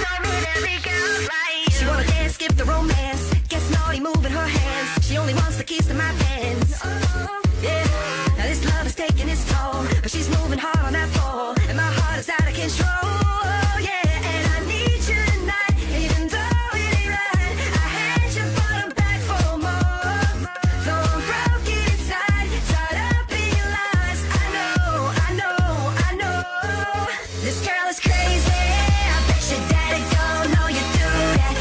She wanna dance, skip the romance, gets naughty, moving her hands. She only wants the keys to my pants. Yeah, now this love is taking its toll, but she's moving hard on that pole, and my heart is out of control. Yeah, and I need you tonight, even though it ain't right. I had you, but I'm back for more. Though I'm broken inside, tied up in your lies. I know. This girl is crazy. I bet your daddy don't know you do that.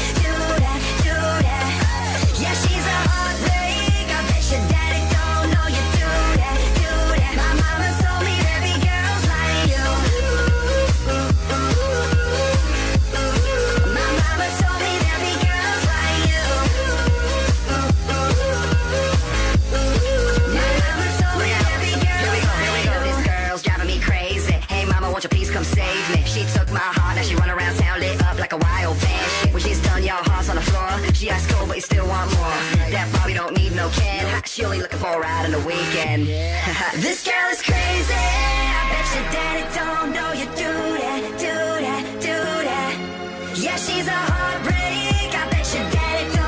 Yeah, she's a heartbreak. I bet your daddy don't know you do that. My mama told me there be girls like you. My mama told me there be girls like you. My mama told me there be girls like you. This girl's driving me crazy. Hey mama, won't you please come save me? She took my heart, now she run around town lit up like a wild band. When she's done, y'all hearts on the floor. She asked cool, but you still want more. That Bobby don't need no can. She only looking for a ride on the weekend. This girl is crazy. I bet your daddy don't know you do that. Yeah, she's a heartbreak. I bet your daddy don't